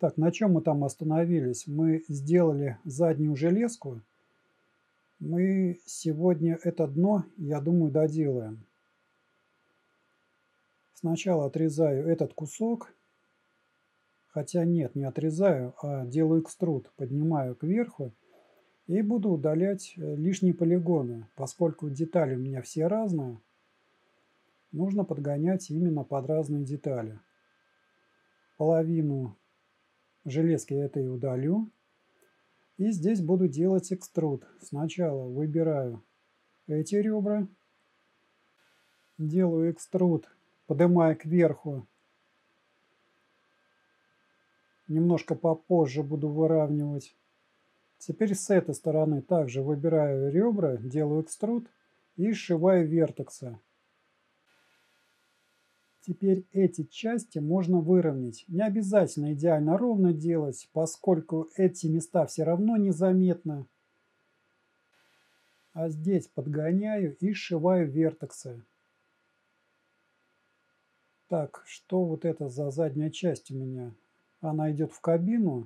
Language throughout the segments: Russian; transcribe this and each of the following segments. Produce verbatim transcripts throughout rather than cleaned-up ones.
Так, на чем мы там остановились? Мы сделали заднюю железку. Мы сегодня это дно, я думаю, доделаем. Сначала отрезаю этот кусок. Хотя нет, не отрезаю, а делаю экструд. Поднимаю кверху и буду удалять лишние полигоны. Поскольку детали у меня все разные, нужно подгонять именно под разные детали. Половину железки этой удалю. И здесь буду делать экструд. Сначала выбираю эти ребра. Делаю экструд, поднимая кверху. Немножко попозже буду выравнивать. Теперь с этой стороны также выбираю ребра, делаю экструд и сшиваю вертексы. Теперь эти части можно выровнять. Не обязательно идеально ровно делать, поскольку эти места все равно незаметны. А здесь подгоняю и сшиваю вертексы. Так, что вот это за задняя часть у меня? Она идет в кабину.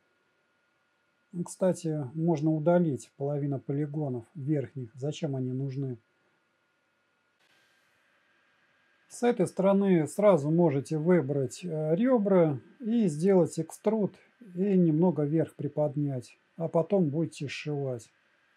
Кстати, можно удалить половину полигонов верхних. Зачем они нужны? С этой стороны сразу можете выбрать ребра и сделать экструд и немного вверх приподнять, а потом будете сшивать.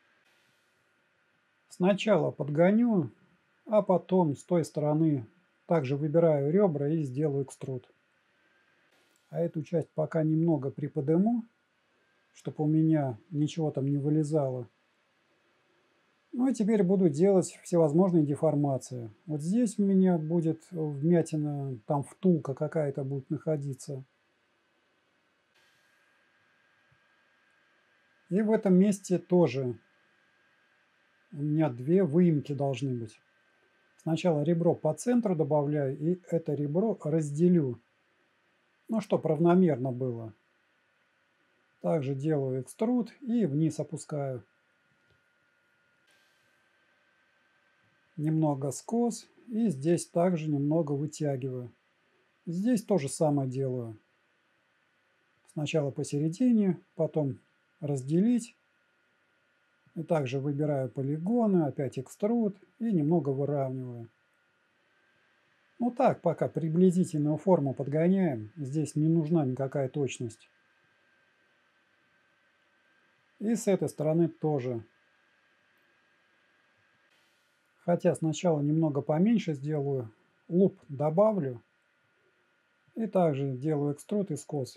Сначала подгоню, а потом с той стороны также выбираю ребра и сделаю экструд. А эту часть пока немного приподниму, чтобы у меня ничего там не вылезало. Ну и теперь буду делать всевозможные деформации. Вот здесь у меня будет вмятина, там втулка какая-то будет находиться. И в этом месте тоже у меня две выемки должны быть. Сначала ребро по центру добавляю и это ребро разделю. Ну, чтобы равномерно было. Также делаю экструд и вниз опускаю. Немного скос и здесь также немного вытягиваю. Здесь то же самое делаю. Сначала посередине, потом разделить. И также выбираю полигоны, опять экструд и немного выравниваю. Ну так, пока приблизительную форму подгоняем. Здесь не нужна никакая точность. И с этой стороны тоже. Хотя сначала немного поменьше сделаю, луп добавлю. И также делаю экструд и скос.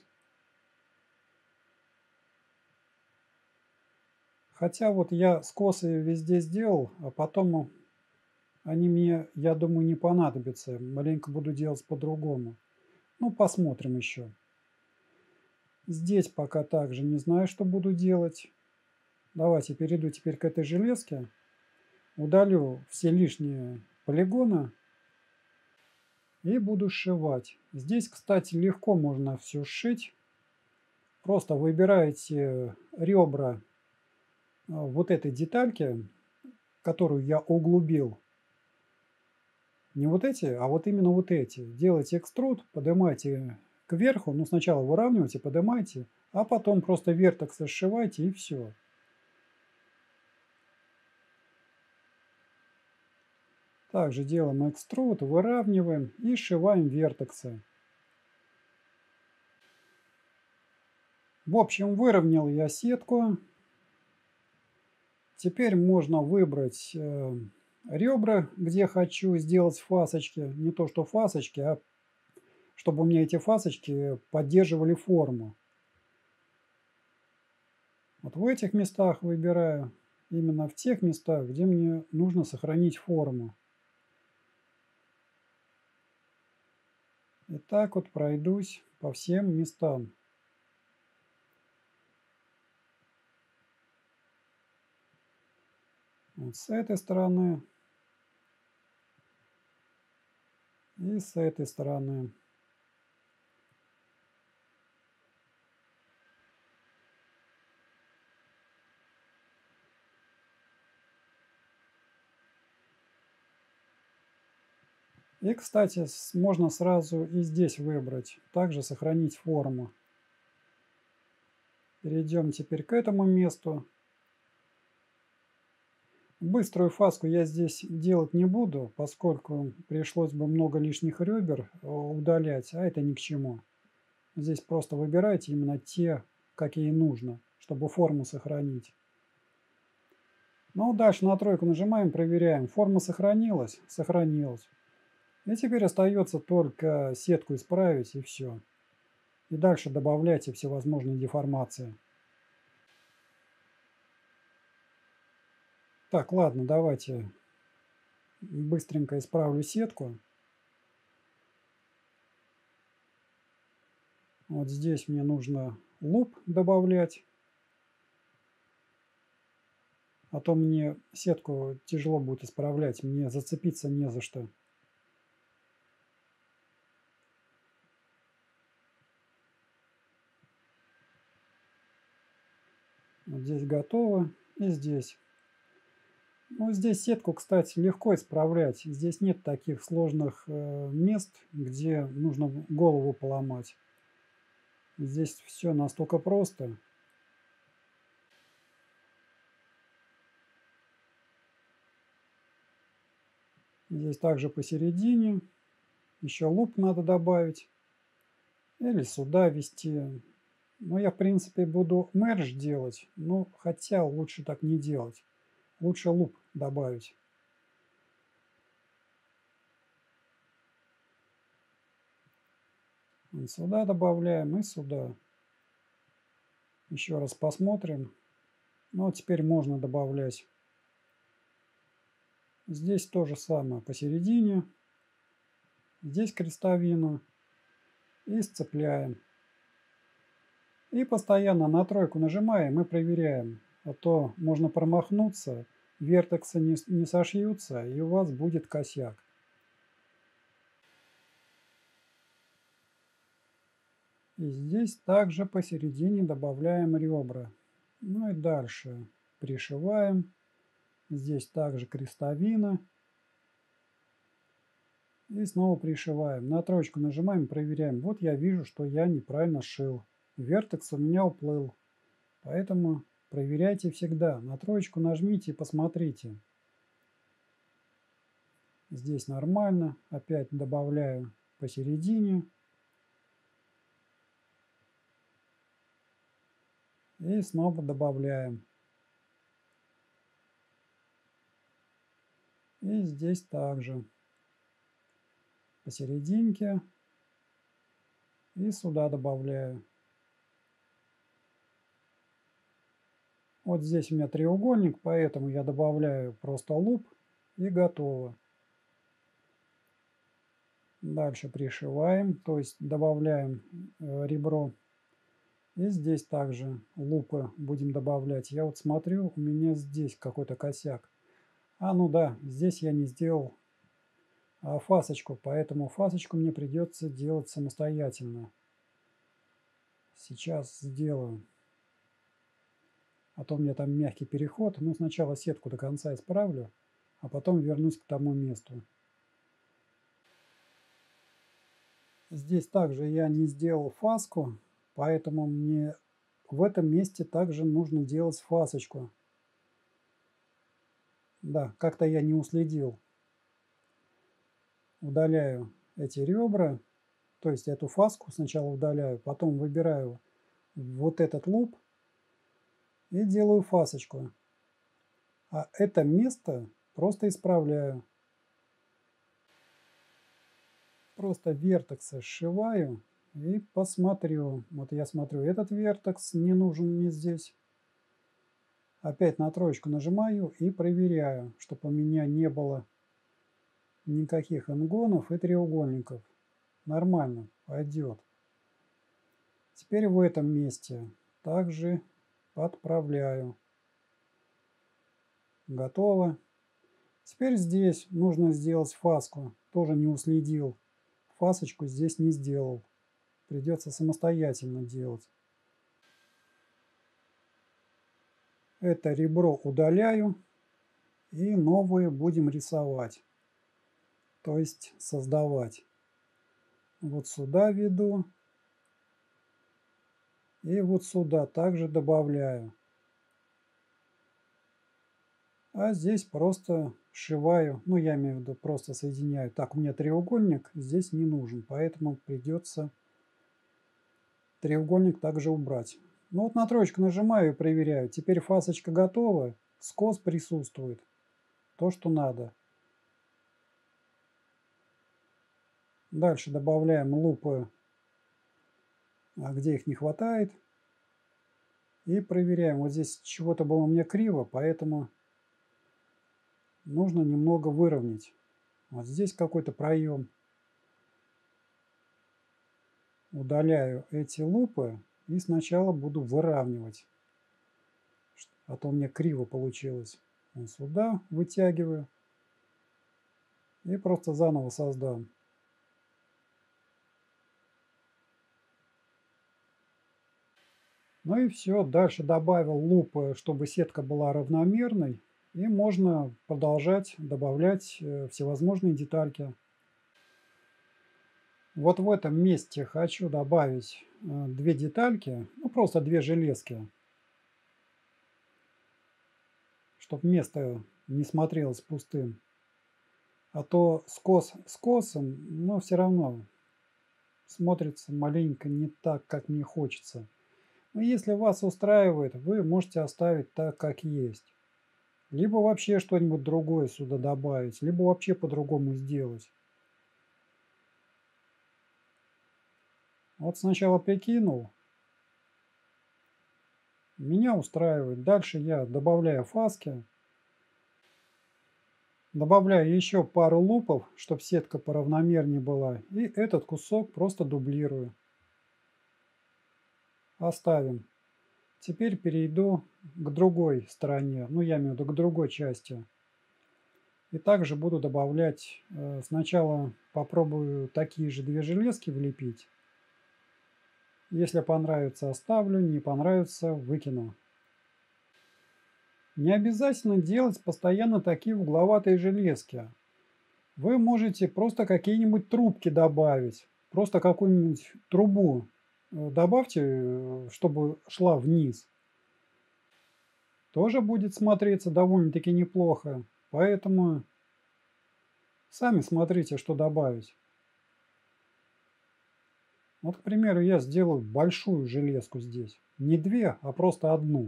Хотя вот я скосы везде сделал, а потом они мне, я думаю, не понадобятся. Маленько буду делать по-другому. Ну, посмотрим еще. Здесь пока также не знаю, что буду делать. Давайте перейду теперь к этой железке. Удалю все лишние полигоны. И буду сшивать. Здесь, кстати, легко можно все сшить. Просто выбираете ребра вот этой детальки, которую я углубил. Не вот эти, а вот именно вот эти. Делайте экструд, поднимайте кверху. Ну, сначала выравнивайте, поднимайте, а потом просто вертексы сшивайте и все. Также делаем экструд, выравниваем и сшиваем вертексы. В общем, выровнял я сетку. Теперь можно выбрать э, ребра, где хочу сделать фасочки. Не то что фасочки, а чтобы у меня эти фасочки поддерживали форму. Вот в этих местах выбираю. Именно в тех местах, где мне нужно сохранить форму. И так вот пройдусь по всем местам. Вот с этой стороны. И с этой стороны. И, кстати, можно сразу и здесь выбрать. Также сохранить форму. Перейдем теперь к этому месту. Быструю фаску я здесь делать не буду, поскольку пришлось бы много лишних ребер э, удалять, а это ни к чему. Здесь просто выбирайте именно те, какие нужно, чтобы форму сохранить. Ну, дальше на тройку нажимаем, проверяем. Форма сохранилась? Сохранилась. И теперь остается только сетку исправить, и все. И дальше добавляйте всевозможные деформации. Так, ладно, давайте быстренько исправлю сетку. Вот здесь мне нужно луп добавлять. А то мне сетку тяжело будет исправлять, мне зацепиться не за что. Вот здесь готово. И здесь. Ну, здесь сетку, кстати, легко исправлять. Здесь нет таких сложных э, мест, где нужно голову поломать. Здесь все настолько просто. Здесь также посередине. Еще луп надо добавить. Или сюда ввести. Но я, в принципе, буду мерж делать. Но хотя лучше так не делать. Лучше луп добавить. И сюда добавляем и сюда. Еще раз посмотрим. Ну, теперь можно добавлять. Здесь то же самое посередине. Здесь крестовину. И сцепляем. И постоянно на тройку нажимаем и проверяем. А то можно промахнуться, вертексы не, не сошьются, и у вас будет косяк. И здесь также посередине добавляем ребра. Ну и дальше пришиваем. Здесь также крестовина. И снова пришиваем. На троечку нажимаем, проверяем. Вот я вижу, что я неправильно сшил. Вертекс у меня уплыл. Поэтому проверяйте всегда. На троечку нажмите и посмотрите. Здесь нормально. Опять добавляю посередине. И снова добавляем. И здесь также посерединке. И сюда добавляю. Вот здесь у меня треугольник, поэтому я добавляю просто луп и готово. Дальше пришиваем, то есть добавляем э, ребро. И здесь также лупы будем добавлять. Я вот смотрю, у меня здесь какой-то косяк. А, ну да, здесь я не сделал а, фасочку, поэтому фасочку мне придется делать самостоятельно. Сейчас сделаю. А то у меня там мягкий переход. Ну, сначала сетку до конца исправлю, а потом вернусь к тому месту. Здесь также я не сделал фаску, поэтому мне в этом месте также нужно делать фасочку. Да, как-то я не уследил. Удаляю эти ребра, то есть эту фаску сначала удаляю, потом выбираю вот этот луп и делаю фасочку. А это место просто исправляю. Просто вертексы сшиваю и посмотрю. Вот я смотрю, этот вертекс не нужен мне здесь. Опять на троечку нажимаю и проверяю, чтобы у меня не было никаких ингонов и треугольников. Нормально, пойдет. Теперь в этом месте также подправляю. Готово. Теперь здесь нужно сделать фаску. Тоже не уследил. Фасочку здесь не сделал. Придется самостоятельно делать. Это ребро удаляю. И новые будем рисовать. То есть создавать. Вот сюда веду. И вот сюда также добавляю. А здесь просто сшиваю, ну я имею в виду просто соединяю. Так, у меня треугольник здесь не нужен, поэтому придется треугольник также убрать. Ну вот на троечку нажимаю и проверяю. Теперь фасочка готова, скос присутствует, то что надо. Дальше добавляем лупы, где их не хватает. И проверяем. Вот здесь чего-то было у меня криво, поэтому нужно немного выровнять. Вот здесь какой-то проем. Удаляю эти лупы и сначала буду выравнивать. А то у меня криво получилось. Вот сюда вытягиваю. И просто заново создам. Ну и все. Дальше добавил лупы, чтобы сетка была равномерной. И можно продолжать добавлять э, всевозможные детальки. Вот в этом месте хочу добавить э, две детальки, ну просто две железки, чтобы место не смотрелось пустым. А то скос с косом, но все равно смотрится маленько не так, как мне хочется. Но если вас устраивает, вы можете оставить так, как есть. Либо вообще что-нибудь другое сюда добавить, либо вообще по-другому сделать. Вот сначала прикинул. Меня устраивает. Дальше я добавляю фаски. Добавляю еще пару лупов, чтобы сетка поравномернее была. И этот кусок просто дублирую. Оставим. Теперь перейду к другой стороне. Ну, я имею в виду к другой части. И также буду добавлять. Э, сначала попробую такие же две железки влепить. Если понравится, оставлю. Не понравится, выкину. Не обязательно делать постоянно такие угловатые железки. Вы можете просто какие-нибудь трубки добавить. Просто какую-нибудь трубу э, добавьте, э, чтобы шла вниз. Тоже будет смотреться довольно-таки неплохо. Поэтому сами смотрите, что добавить. Вот, к примеру, я сделаю большую железку здесь. Не две, а просто одну.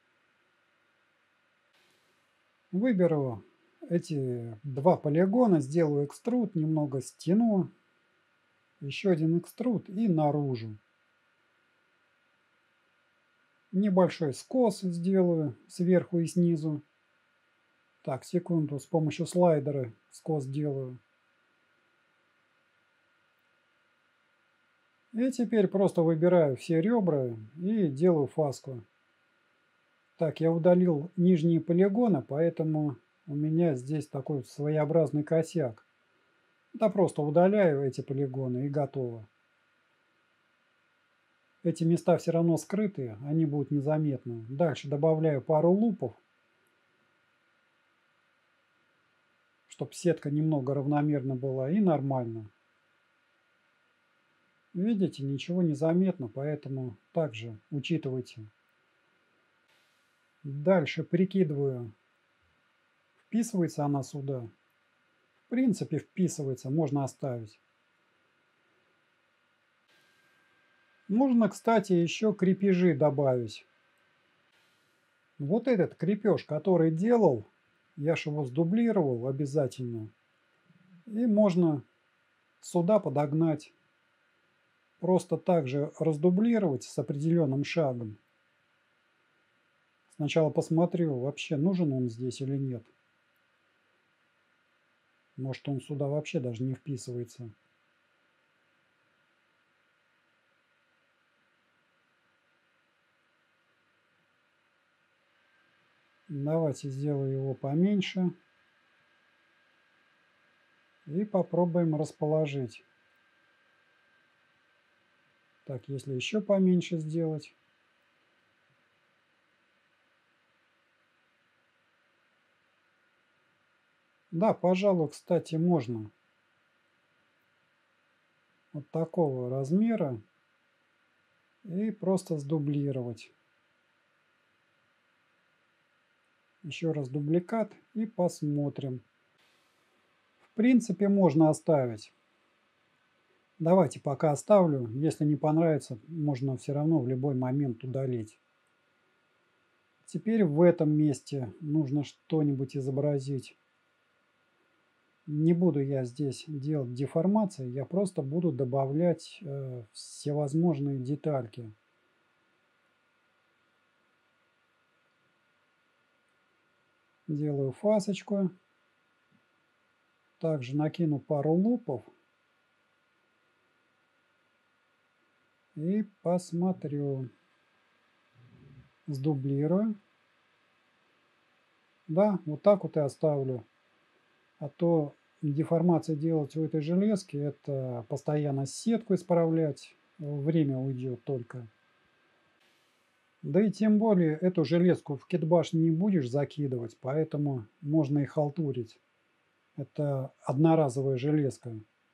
Выберу эти два полигона, сделаю экструд, немного стяну. Еще один экструд и наружу. Небольшой скос сделаю сверху и снизу. Так, секунду, с помощью слайдера скос делаю. И теперь просто выбираю все ребра и делаю фаску. Так, я удалил нижние полигоны, поэтому у меня здесь такой своеобразный косяк. Да просто удаляю эти полигоны и готово. Эти места все равно скрытые, они будут незаметны. Дальше добавляю пару лупов, чтобы сетка немного равномерно была и нормально. Видите, ничего не заметно, поэтому также учитывайте. Дальше прикидываю, вписывается она сюда. В принципе, вписывается, можно оставить. Можно, кстати, еще крепежи добавить. Вот этот крепеж, который делал, я же его сдублировал обязательно. И можно сюда подогнать. Просто также раздублировать с определенным шагом. Сначала посмотрю, вообще нужен он здесь или нет. Может, он сюда вообще даже не вписывается. Давайте сделаю его поменьше. И попробуем расположить. Так, если еще поменьше сделать. Да, пожалуй, кстати, можно. Вот такого размера. и просто сдублировать. Еще раз дубликат и посмотрим. В принципе, можно оставить. Давайте пока оставлю. Если не понравится, можно все равно в любой момент удалить. Теперь в этом месте нужно что-нибудь изобразить. Не буду я здесь делать деформации, я просто буду добавлять э, всевозможные детальки. Делаю фасочку. Также накину пару лупов. И посмотрю. Сдублирую. Да, вот так вот и оставлю. А то деформации делать у этой железки, это постоянно сетку исправлять. Время уйдет только. Да и тем более эту железку в китбаш не будешь закидывать, поэтому можно и халтурить. Это одноразовая железка.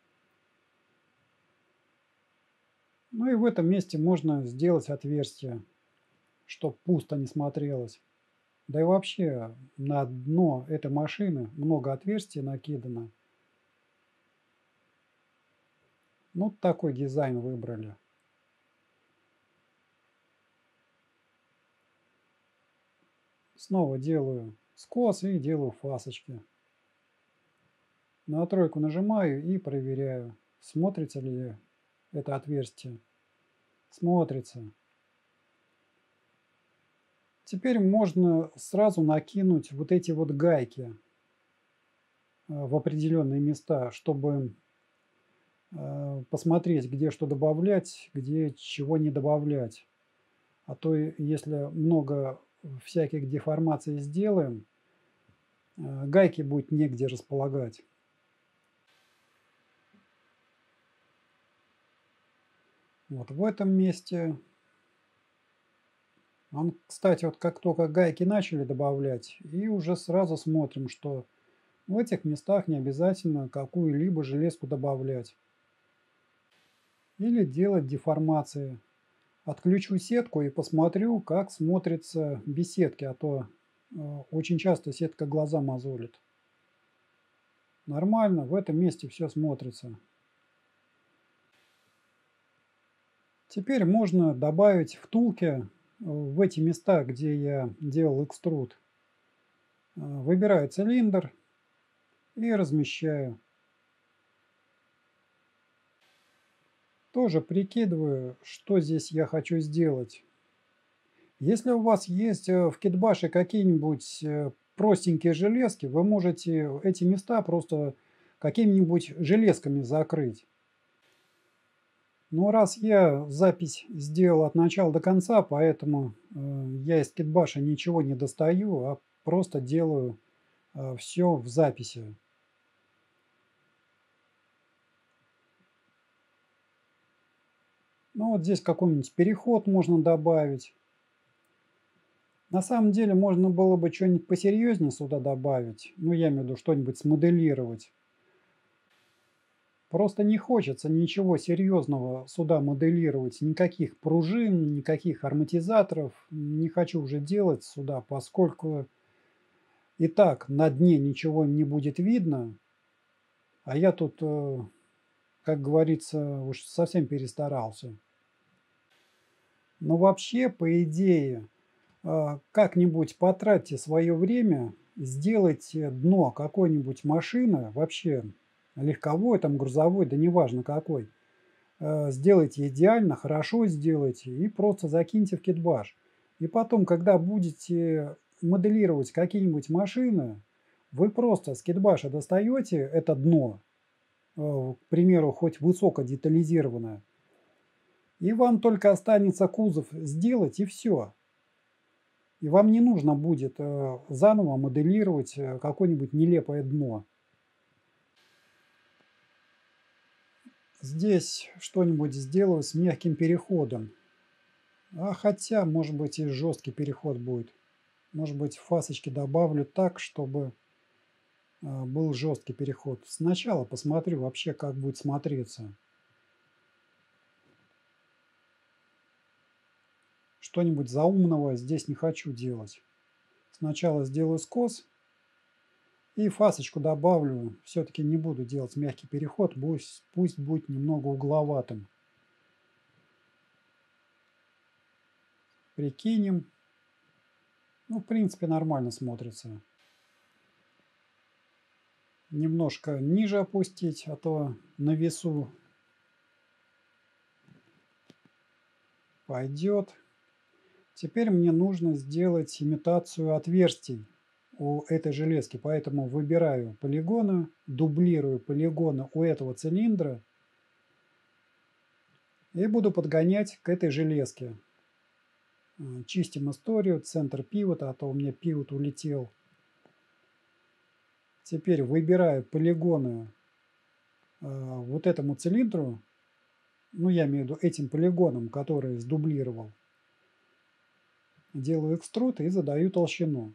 Ну и в этом месте можно сделать отверстие, чтобы пусто не смотрелось. Да и вообще на дно этой машины много отверстий накидано. Ну, такой дизайн выбрали. Снова делаю скос и делаю фасочки. На тройку нажимаю и проверяю, смотрится ли это отверстие. Смотрится. Теперь можно сразу накинуть вот эти вот гайки в определенные места, чтобы посмотреть, где что добавлять, где чего не добавлять. А то если много всяких деформаций сделаем, гайки будет негде располагать. Вот в этом месте. Он, кстати, вот как только гайки начали добавлять, и уже сразу смотрим, что в этих местах не обязательно какую-либо железку добавлять. Или делать деформации. Отключу сетку и посмотрю, как смотрится без сетки, а то э, очень часто сетка глаза мозолит. Нормально, в этом месте все смотрится. Теперь можно добавить втулки в эти места, где я делал экструд. Выбираю цилиндр и размещаю. Тоже прикидываю, что здесь я хочу сделать. Если у вас есть в китбаше какие-нибудь простенькие железки, вы можете эти места просто какими-нибудь железками закрыть. Но раз я запись сделал от начала до конца, поэтому я из китбаша ничего не достаю, а просто делаю все в записи. Ну вот здесь какой-нибудь переход можно добавить. На самом деле можно было бы что-нибудь посерьезнее сюда добавить. Ну, я имею в виду что-нибудь смоделировать. Просто не хочется ничего серьезного сюда моделировать. Никаких пружин, никаких ароматизаторов. Не хочу уже делать сюда, поскольку и так на дне ничего не будет видно. А я тут, как говорится, уж совсем перестарался. Но вообще, по идее, как-нибудь потратьте свое время, сделайте дно какой-нибудь машины, вообще легковой, там грузовой, да неважно какой. Сделайте идеально, хорошо сделайте и просто закиньте в китбаш. И потом, когда будете моделировать какие-нибудь машины, вы просто с китбаша достаете это дно, к примеру, хоть высоко детализированное, и вам только останется кузов сделать, и все. И вам не нужно будет э, заново моделировать э, какое-нибудь нелепое дно. Здесь что-нибудь сделаю с мягким переходом. А хотя, может быть, и жесткий переход будет. Может быть, фасочки добавлю так, чтобы э, был жесткий переход. Сначала посмотрю вообще, как будет смотреться. что-нибудь заумного здесь не хочу делать. Сначала сделаю скос и фасочку добавлю. Все-таки не буду делать мягкий переход, пусть, пусть будет немного угловатым. Прикинем. Ну, в принципе, нормально смотрится. Немножко ниже опустить, а то на весу пойдет. Теперь мне нужно сделать имитацию отверстий у этой железки, поэтому выбираю полигоны, дублирую полигоны у этого цилиндра и буду подгонять к этой железке. Чистим историю, центр пивота, а то у меня пивот улетел. Теперь выбираю полигоны вот этому цилиндру, ну я имею в виду этим полигоном, который сдублировал. Делаю экструд и задаю толщину.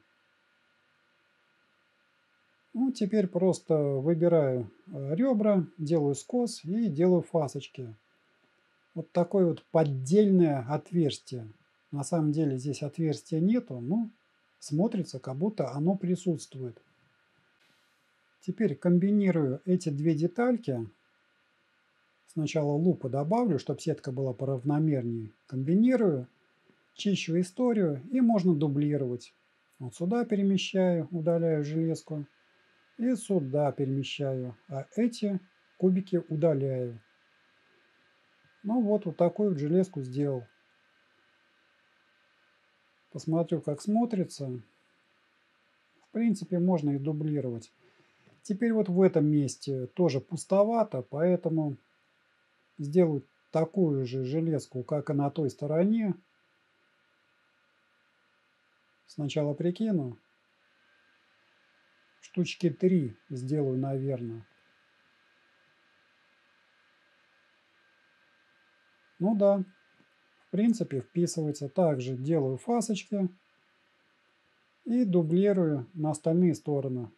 Ну, теперь просто выбираю ребра, делаю скос и делаю фасочки. Вот такое вот поддельное отверстие. На самом деле здесь отверстия нету, но смотрится, как будто оно присутствует. Теперь комбинирую эти две детальки. Сначала лупу добавлю, чтобы сетка была поравномернее. Комбинирую, чищу историю и можно дублировать. Вот сюда перемещаю, удаляю железку. И сюда перемещаю. А эти кубики удаляю. Ну вот, вот такую вот железку сделал. Посмотрю, как смотрится. В принципе, можно и дублировать. Теперь вот в этом месте тоже пустовато, поэтому сделаю такую же железку, как и на той стороне. Сначала прикину. Штучки три сделаю, наверное. Ну да, в принципе вписывается. Также делаю фасочки и дублирую на остальные стороны.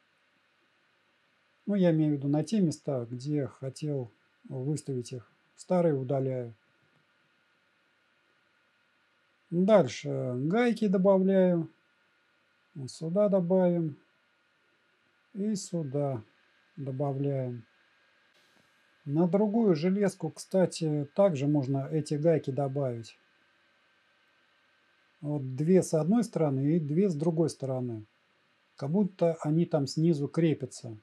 Ну, я имею в виду на те места, где хотел выставить их. Старые удаляю. Дальше гайки добавляю. Вот сюда добавим. И сюда добавляем. На другую железку, кстати, также можно эти гайки добавить. Вот две с одной стороны и две с другой стороны. Как будто они там снизу крепятся.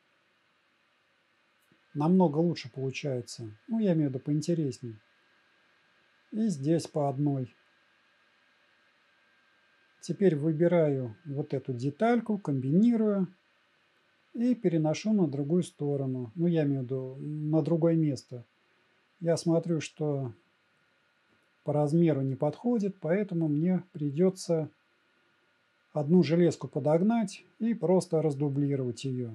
Намного лучше получается. Ну, я имею в виду поинтересней. И здесь по одной. Теперь выбираю вот эту детальку, комбинирую и переношу на другую сторону. Ну, я имею в виду на другое место. Я смотрю, что по размеру не подходит, поэтому мне придется одну железку подогнать и просто раздублировать ее.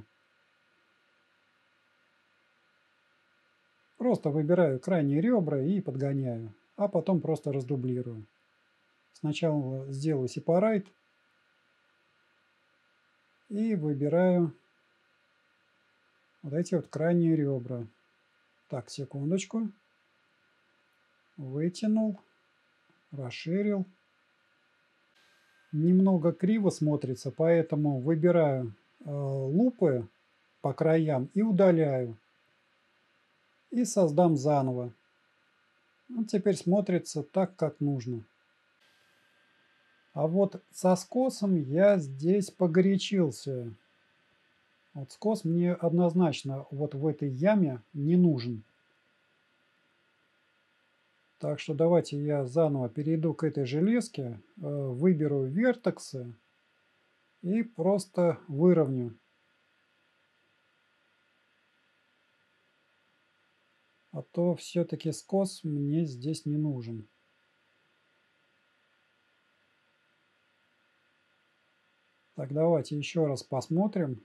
Просто выбираю крайние ребра и подгоняю, а потом просто раздублирую. Сначала сделаю separate и выбираю вот эти вот крайние ребра. Так, секундочку. Вытянул, расширил. Немного криво смотрится, поэтому выбираю э, лупы по краям и удаляю. И создам заново. Вот теперь смотрится так, как нужно. А вот со скосом я здесь погорячился. Вот скос мне однозначно вот в этой яме не нужен. Так что давайте я заново перейду к этой железке, выберу вертексы и просто выровню. А то все-таки скос мне здесь не нужен. Так, давайте еще раз посмотрим.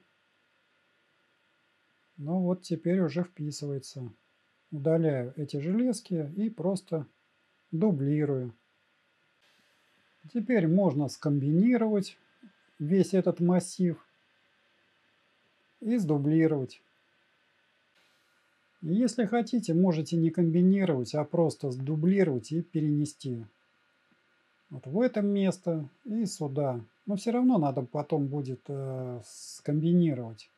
Ну вот теперь уже вписывается. Удаляю эти железки и просто дублирую. Теперь можно скомбинировать весь этот массив и сдублировать. Если хотите, можете не комбинировать, а просто сдублировать и перенести. Вот в это место и сюда. Но все равно надо потом будет э, скомбинировать.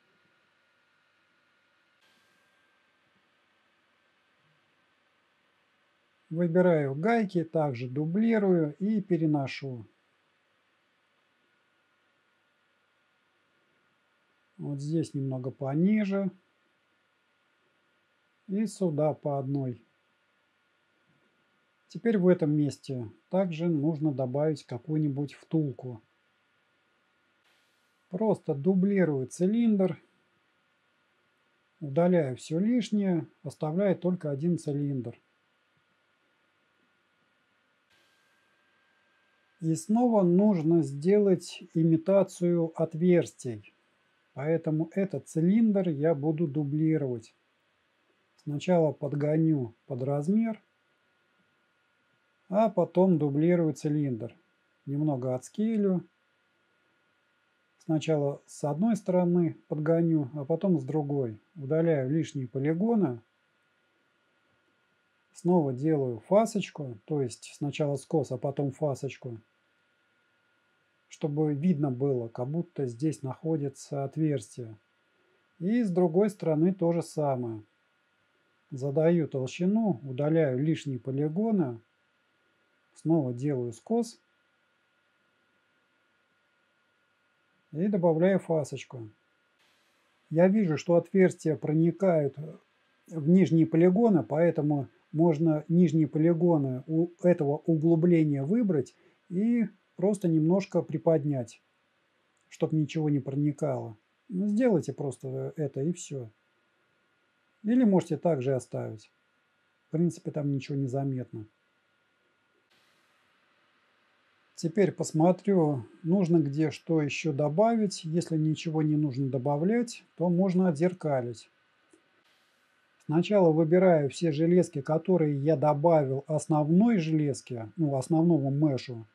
Выбираю гайки, также дублирую и переношу. Вот здесь немного пониже. И сюда по одной. Теперь в этом месте также нужно добавить какую-нибудь втулку. Просто дублирую цилиндр, удаляю все лишнее, оставляю только один цилиндр. И снова нужно сделать имитацию отверстий. Поэтому этот цилиндр я буду дублировать. Сначала подгоню под размер, а потом дублирую цилиндр. Немного отскейлю. Сначала с одной стороны подгоню, а потом с другой. Удаляю лишние полигоны. Снова делаю фасочку, то есть сначала скос, а потом фасочку. Чтобы видно было, как будто здесь находится отверстие. И с другой стороны то же самое. Задаю толщину, удаляю лишние полигоны. Снова делаю скос. И добавляю фасочку. Я вижу, что отверстия проникают в нижние полигоны, поэтому можно нижние полигоны у этого углубления выбрать и просто немножко приподнять, чтобы ничего не проникало. Ну, сделайте просто это и все. Или можете также оставить. В принципе, там ничего не заметно. Теперь посмотрю, нужно где что еще добавить. Если ничего не нужно добавлять, то можно отзеркалить. Сначала выбираю все железки, которые я добавил основной железке, ну, основному мешу.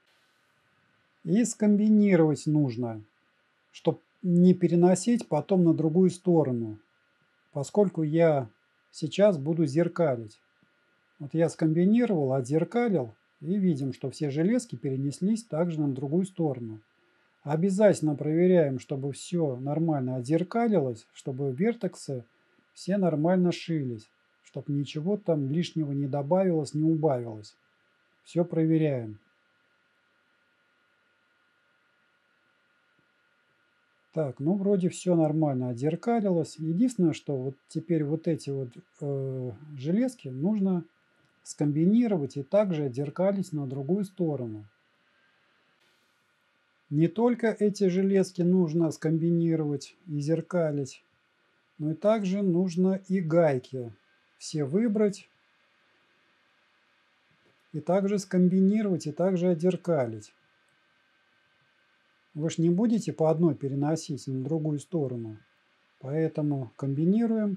И скомбинировать нужно, чтобы не переносить потом на другую сторону, поскольку я сейчас буду зеркалить. Вот я скомбинировал, отзеркалил, и видим, что все железки перенеслись также на другую сторону. Обязательно проверяем, чтобы все нормально отзеркалилось, чтобы вертексы все нормально шились, чтобы ничего там лишнего не добавилось, не убавилось. Все проверяем. Так, ну вроде все нормально отзеркалилось. Единственное, что вот теперь вот эти вот э, железки нужно скомбинировать и также отзеркалить на другую сторону. Не только эти железки нужно скомбинировать и зеркалить, но и также нужно и гайки все выбрать и также скомбинировать и также отзеркалить. Вы же не будете по одной переносить на другую сторону, поэтому комбинируем.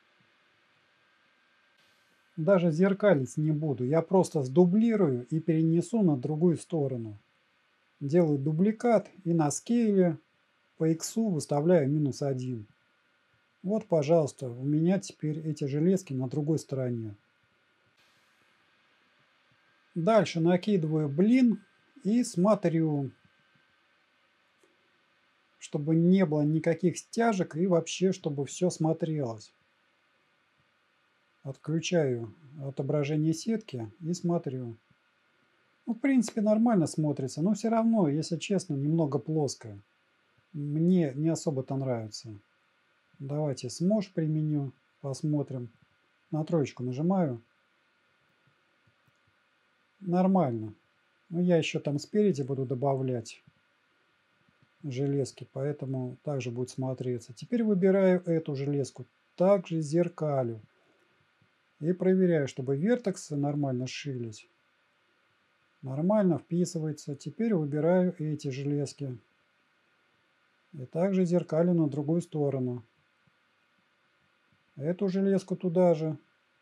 Даже зеркалить не буду, я просто сдублирую и перенесу на другую сторону. Делаю дубликат и на скейле по X выставляю минус один. Вот, пожалуйста, у меня теперь эти железки на другой стороне. Дальше накидываю блин и смотрю, чтобы не было никаких стяжек и вообще, чтобы все смотрелось. Отключаю отображение сетки и смотрю. Ну, в принципе, нормально смотрится, но все равно, если честно, немного плоское. Мне не особо-то нравится. Давайте смош применю, посмотрим. На троечку нажимаю. Нормально. Но я еще там спереди буду добавлять железки, поэтому также будет смотреться. Теперь выбираю эту железку, также зеркалю. И проверяю, чтобы вертексы нормально сшились. Нормально вписывается. Теперь выбираю эти железки. И также зеркалю на другую сторону. Эту железку туда же.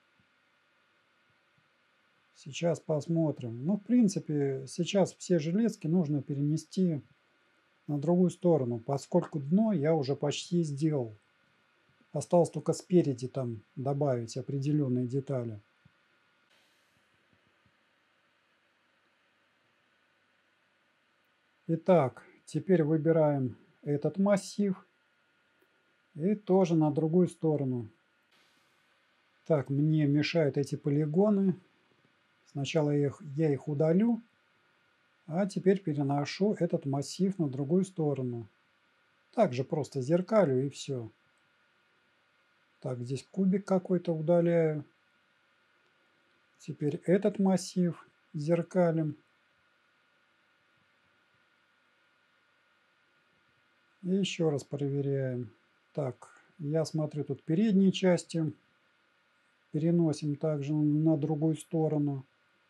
Сейчас посмотрим. Ну, в принципе, сейчас все железки нужно перенести на другую сторону, поскольку дно я уже почти сделал. Осталось только спереди там добавить определенные детали. Итак, теперь выбираем этот массив и тоже на другую сторону. Так, мне мешают эти полигоны. Сначала я их, я их удалю, а теперь переношу этот массив на другую сторону. Также просто зеркалю и все. Так, здесь кубик какой-то удаляю. Теперь этот массив зеркалим. И еще раз проверяем. Так, я смотрю тут передние части. Переносим также на другую сторону.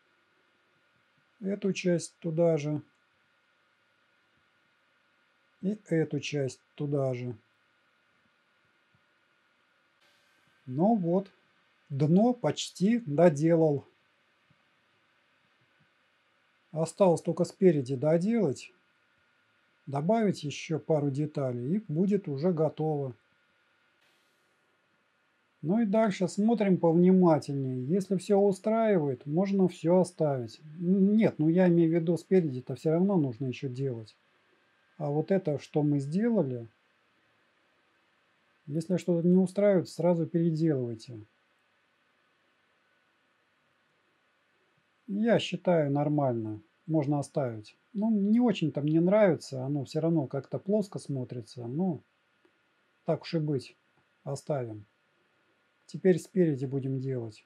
Эту часть туда же. И эту часть туда же. Ну вот, дно почти доделал. Осталось только спереди доделать. Добавить еще пару деталей и будет уже готово. Ну и дальше смотрим повнимательнее. Если все устраивает, можно все оставить. Нет, ну я имею в виду спереди-то все равно нужно еще делать. А вот это, что мы сделали, если что-то не устраивает, сразу переделывайте. Я считаю нормально. Можно оставить. Ну, не очень-то мне нравится. Оно все равно как-то плоско смотрится. Ну, так уж и быть. Оставим. Теперь спереди будем делать.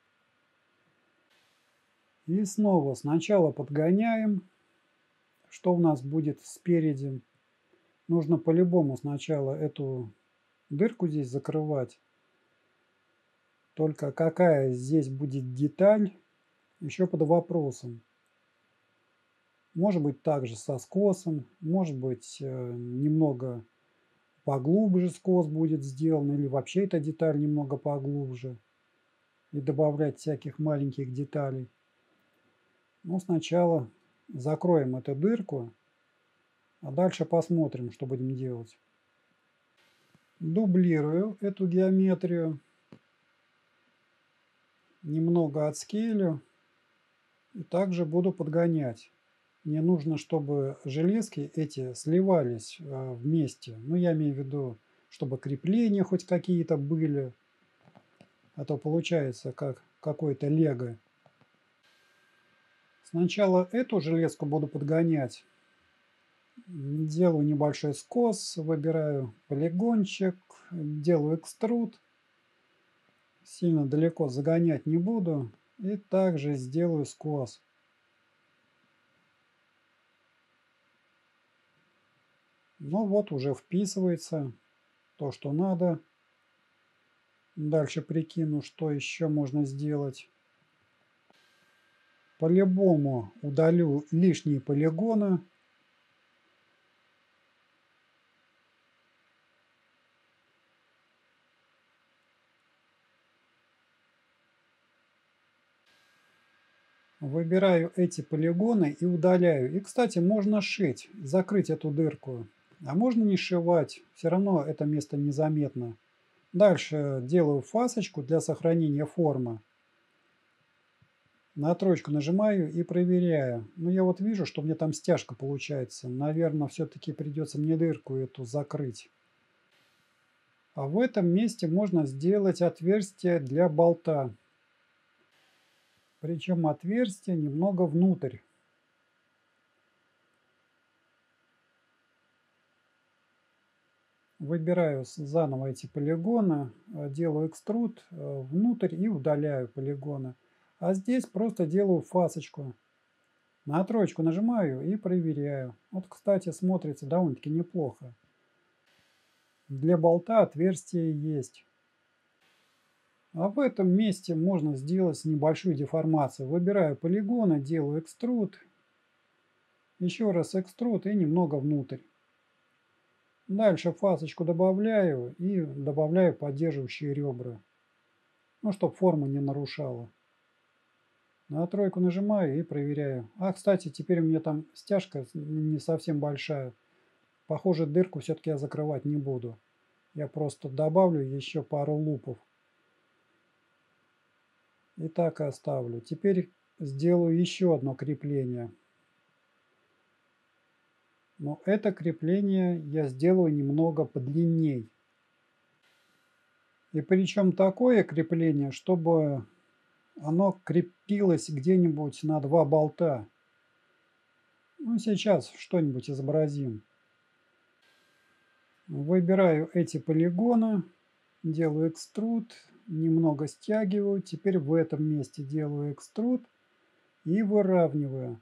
И снова сначала подгоняем. Что у нас будет спереди? Нужно по-любому сначала эту дырку здесь закрывать. Только какая здесь будет деталь, еще под вопросом. Может быть также со скосом, может быть э, немного поглубже скос будет сделан, или вообще эта деталь немного поглубже. И добавлять всяких маленьких деталей. Но сначала закроем эту дырку, а дальше посмотрим, что будем делать. Дублирую эту геометрию. Немного отскейлю. И также буду подгонять. Мне нужно, чтобы железки эти сливались э, вместе. Ну, я имею в виду, чтобы крепления хоть какие-то были. А то получается как какое-то лего. Сначала эту железку буду подгонять. Делаю небольшой скос, выбираю полигончик, делаю экструд. Сильно далеко загонять не буду. И также сделаю скос. Ну вот уже вписывается то, что надо. Дальше прикину, что еще можно сделать. По-любому удалю лишние полигоны. Выбираю эти полигоны и удаляю. И, кстати, можно шить, закрыть эту дырку. А можно не сшивать, все равно это место незаметно. Дальше делаю фасочку для сохранения формы. На троечку нажимаю и проверяю. Ну, я вот вижу, что мне там стяжка получается. Наверное, все-таки придется мне дырку эту закрыть. А в этом месте можно сделать отверстие для болта. Причем отверстие немного внутрь. Выбираю заново эти полигоны, делаю экструд внутрь и удаляю полигоны. А здесь просто делаю фасочку. На троечку нажимаю и проверяю. Вот, кстати, смотрится довольно-таки неплохо. Для болта отверстие есть. А в этом месте можно сделать небольшую деформацию. Выбираю полигоны, делаю экструд. Еще раз экструд и немного внутрь. Дальше фасочку добавляю и добавляю поддерживающие ребра. Ну, чтобы форму не нарушала. На тройку нажимаю и проверяю. А, кстати, теперь у меня там стяжка не совсем большая. Похоже, дырку все-таки я закрывать не буду. Я просто добавлю еще пару лупов. И так и оставлю. Теперь сделаю еще одно крепление. Но это крепление я сделаю немного подлинней. И причем такое крепление, чтобы оно крепилось где-нибудь на два болта. Ну, сейчас что-нибудь изобразим. Выбираю эти полигоны, делаю экструд, немного стягиваю. Теперь в этом месте делаю экструд и выравниваю.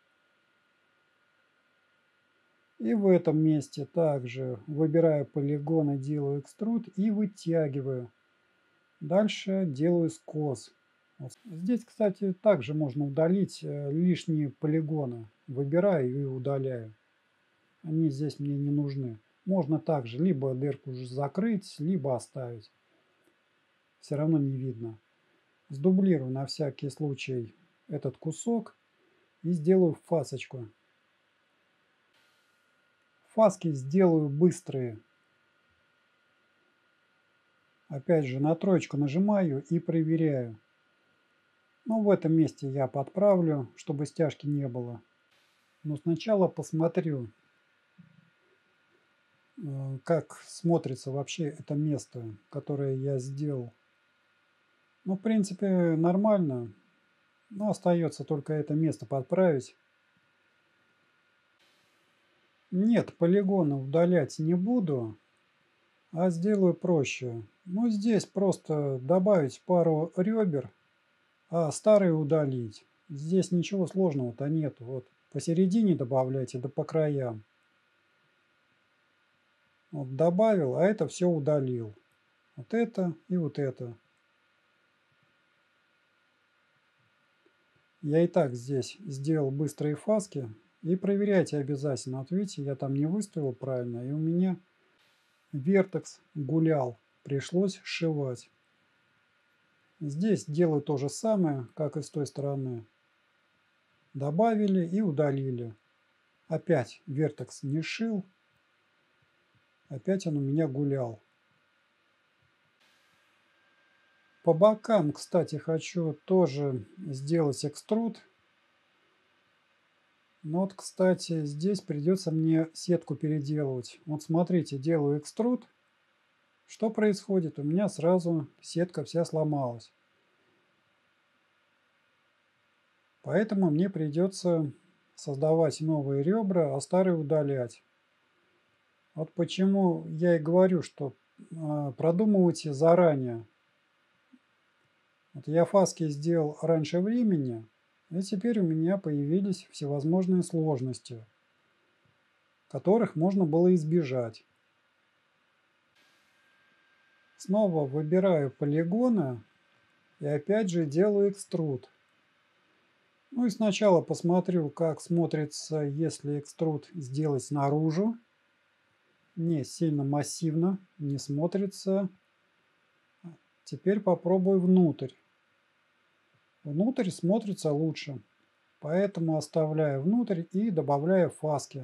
И в этом месте также выбираю полигоны, делаю экструд и вытягиваю. Дальше делаю скос. Вот. Здесь, кстати, также можно удалить э, лишние полигоны. Выбираю и удаляю. Они здесь мне не нужны. Можно также либо дырку уже закрыть, либо оставить. Все равно не видно. Сдублирую на всякий случай этот кусок и сделаю фасочку. Фаски сделаю быстрые. Опять же на троечку нажимаю и проверяю. Ну, в этом месте я подправлю, чтобы стяжки не было. Но сначала посмотрю, как смотрится вообще это место, которое я сделал. Ну, в принципе, нормально. Но остается только это место подправить. Нет, полигоны удалять не буду, а сделаю проще. Ну, здесь просто добавить пару ребер, а старые удалить. Здесь ничего сложного-то нет. Вот посередине добавляйте, да по краям. Вот добавил, а это все удалил. Вот это и вот это. Я и так здесь сделал быстрые фаски. И проверяйте обязательно. Вот видите, я там не выставил правильно, и у меня вертекс гулял. Пришлось сшивать. Здесь делаю то же самое, как и с той стороны. Добавили и удалили. Опять вертекс не шил. Опять он у меня гулял. По бокам, кстати, хочу тоже сделать экструд. Но вот, кстати, здесь придется мне сетку переделывать. Вот смотрите, делаю экструд. Что происходит? У меня сразу сетка вся сломалась. Поэтому мне придется создавать новые ребра, а старые удалять. Вот почему я и говорю, что э, продумывайте заранее. Вот я фаски сделал раньше времени, и теперь у меня появились всевозможные сложности, которых можно было избежать. Снова выбираю полигоны и опять же делаю экструд. Ну и сначала посмотрю, как смотрится, если экструд сделать наружу. Не сильно массивно, не смотрится. Теперь попробую внутрь. Внутрь смотрится лучше. Поэтому оставляю внутрь и добавляю фаски.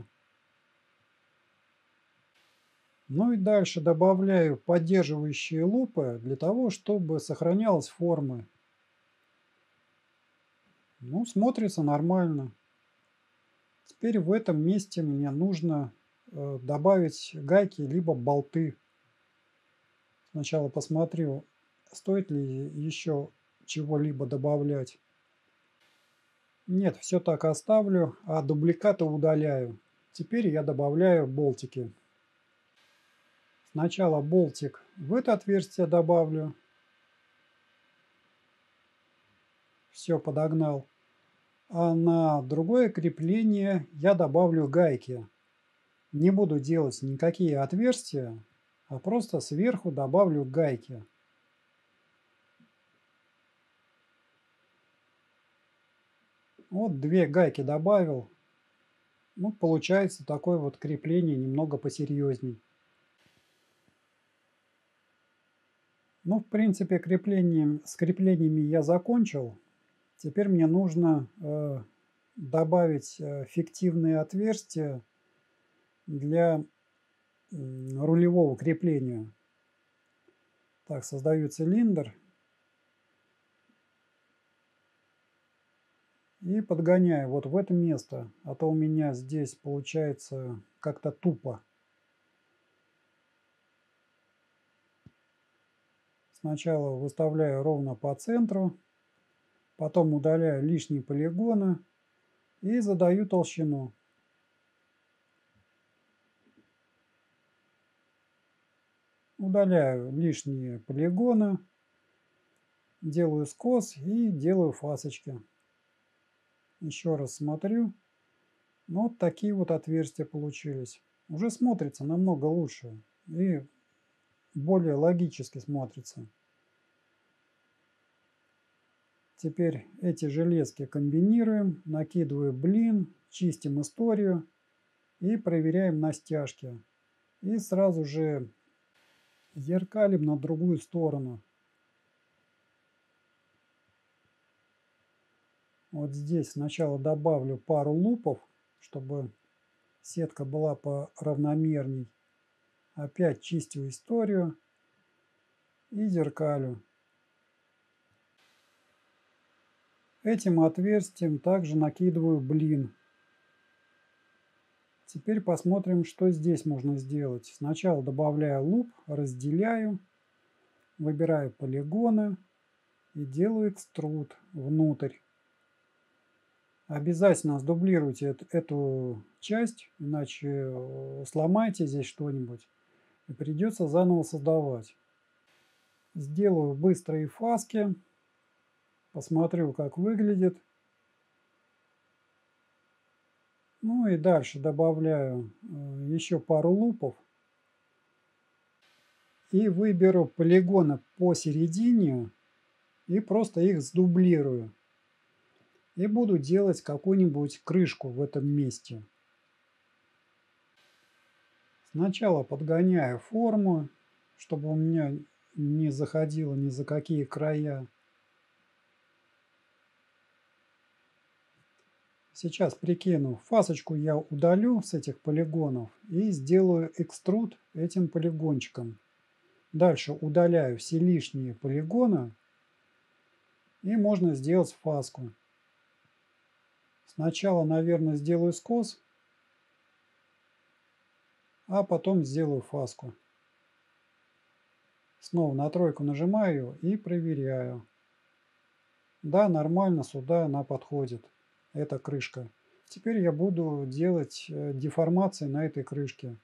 Ну и дальше добавляю поддерживающие лупы для того, чтобы сохранялась форма. Ну, смотрится нормально. Теперь в этом месте мне нужно э, добавить гайки либо болты. Сначала посмотрю, стоит ли еще чего-либо добавлять. Нет, все так оставлю, а дубликаты удаляю. Теперь я добавляю болтики. Сначала болтик в это отверстие добавлю. Все подогнал. А на другое крепление я добавлю гайки. Не буду делать никакие отверстия, а просто сверху добавлю гайки. Вот две гайки добавил. Ну, получается такое вот крепление немного посерьезней. Ну, в принципе, креплением, с креплениями я закончил. Теперь мне нужно э, добавить э, фиктивные отверстия для э, рулевого крепления. Так, создаю цилиндр. И подгоняю вот в это место, а то у меня здесь получается как-то тупо. Сначала выставляю ровно по центру, потом удаляю лишние полигоны и задаю толщину. Удаляю лишние полигоны, делаю скос и делаю фасочки. Еще раз смотрю. Ну, вот такие вот отверстия получились. Уже смотрится намного лучше и более логически смотрится. Теперь эти железки комбинируем, накидываю блин, чистим историю и проверяем на стяжке. И сразу же зеркалим на другую сторону. Вот здесь сначала добавлю пару лупов, чтобы сетка была поравномерней. Опять чистю историю и зеркалю. Этим отверстием также накидываю блин. Теперь посмотрим, что здесь можно сделать. Сначала добавляю луп, разделяю, выбираю полигоны и делаю экструд внутрь. Обязательно сдублируйте эту часть, иначе сломайте здесь что-нибудь и придется заново создавать. Сделаю быстрые фаски, посмотрю, как выглядит. Ну и дальше добавляю еще пару лупов. И выберу полигоны посередине и просто их сдублирую. И буду делать какую-нибудь крышку в этом месте. Сначала подгоняю форму, чтобы у меня не заходило ни за какие края. Сейчас прикину, фасочку я удалю с этих полигонов и сделаю экструд этим полигончиком. Дальше удаляю все лишние полигоны и можно сделать фаску. Сначала, наверное, сделаю скос, а потом сделаю фаску. Снова на тройку нажимаю и проверяю. Да, нормально, сюда она подходит, эта крышка. Теперь я буду делать деформации на этой крышке.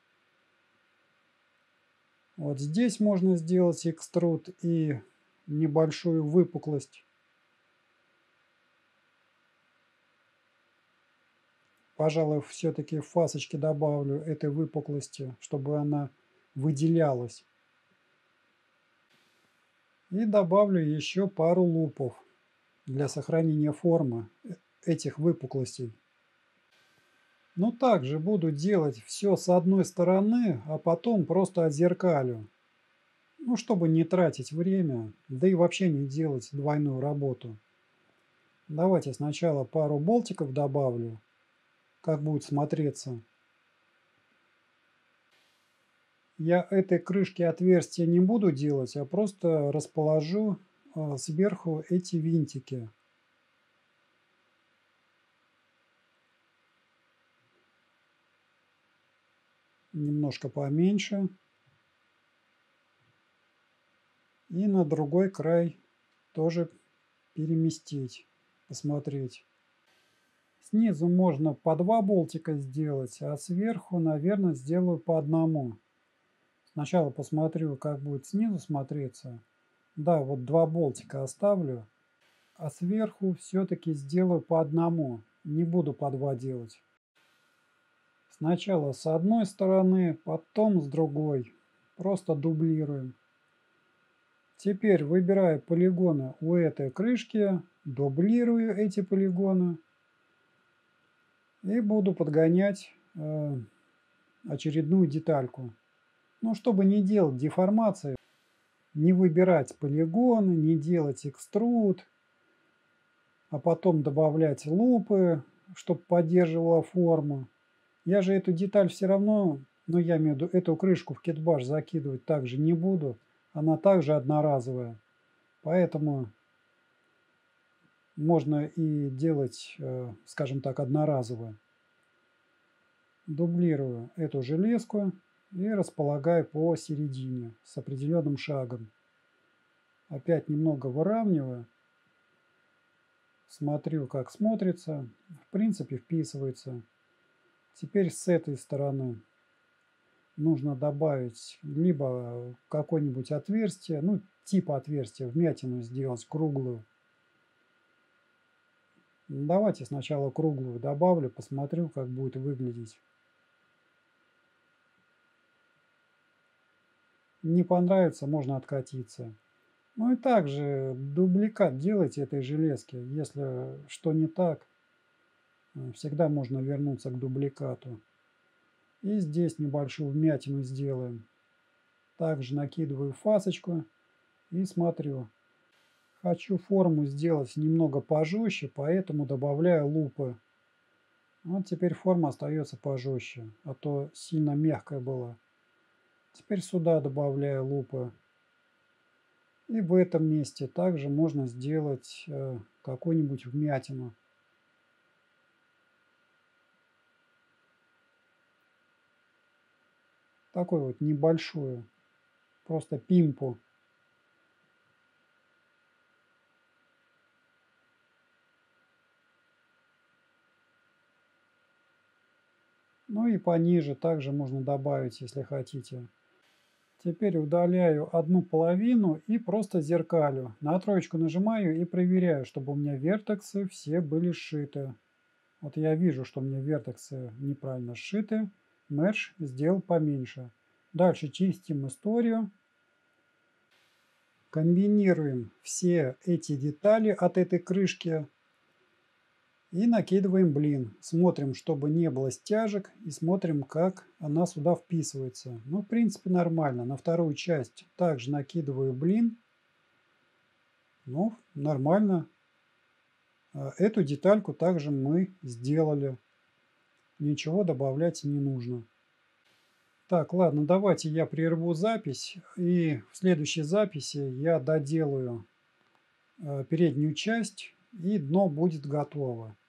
Вот здесь можно сделать экструд и небольшую выпуклость. Пожалуй, все-таки в фасочке добавлю этой выпуклости, чтобы она выделялась. И добавлю еще пару лупов для сохранения формы этих выпуклостей. Но также буду делать все с одной стороны, а потом просто отзеркалю. Ну, чтобы не тратить время, да и вообще не делать двойную работу. Давайте сначала пару болтиков добавлю, как будет смотреться. Я этой крышки отверстия не буду делать, а просто расположу а, сверху эти винтики. Немножко поменьше. И на другой край тоже переместить, посмотреть. Снизу можно по два болтика сделать, а сверху, наверное, сделаю по одному. Сначала посмотрю, как будет снизу смотреться. Да, вот два болтика оставлю, а сверху все-таки сделаю по одному. Не буду по два делать. Сначала с одной стороны, потом с другой. Просто дублируем. Теперь выбираю полигоны у этой крышки, дублирую эти полигоны и буду подгонять э, очередную детальку. Ну, чтобы не делать деформации, не выбирать полигоны, не делать экструд, а потом добавлять лупы, чтобы поддерживала форму. Я же эту деталь все равно, ну я имею в виду эту крышку в китбаш закидывать также не буду. Она также одноразовая. Поэтому Можно и делать, э, скажем так, одноразово. Дублирую эту железку и располагаю посередине с определенным шагом. Опять немного выравниваю. Смотрю, как смотрится. В принципе, вписывается. Теперь с этой стороны нужно добавить либо какое-нибудь отверстие, ну, типа отверстия, вмятину сделать круглую. Давайте сначала круглую добавлю, посмотрю, как будет выглядеть. Не понравится, можно откатиться. Ну и также дубликат делайте этой железки. Если что не так, всегда можно вернуться к дубликату. И здесь небольшую вмятину сделаем. Также накидываю фасочку и смотрю. Хочу форму сделать немного пожестче, поэтому добавляю лупы. Вот теперь форма остается пожестче, а то сильно мягкая была. Теперь сюда добавляю лупы. И в этом месте также можно сделать э, какую-нибудь вмятину. Такую вот небольшую. Просто пимпу. Ну и пониже также можно добавить, если хотите. Теперь удаляю одну половину и просто зеркалю. На троечку нажимаю и проверяю, чтобы у меня вертексы все были сшиты. Вот я вижу, что у меня вертексы неправильно сшиты. Мерж сделал поменьше. Дальше чистим историю. Комбинируем все эти детали от этой крышки и накидываем блин. Смотрим, чтобы не было стяжек, и смотрим, как она сюда вписывается. Ну, в принципе, нормально. На вторую часть также накидываю блин. Ну, нормально. Эту детальку также мы сделали. Ничего добавлять не нужно. Так, ладно, давайте я прерву запись, и в следующей записи я доделаю переднюю часть, и дно будет готово.